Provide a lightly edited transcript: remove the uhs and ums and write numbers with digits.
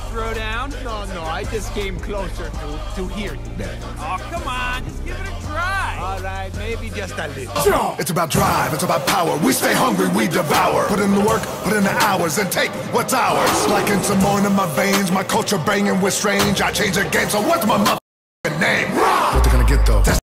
throwdown? No, I just came closer to hear you better. Oh, come on, just give it a try. All right, maybe just a little. It's about drive, it's about power. We stay hungry, we devour. Put in the work, put in the hours, and take what's ours. Like in Samoan in my veins, my culture banging with strange. I change the game, so what's my motherfucking name? What they gonna get though?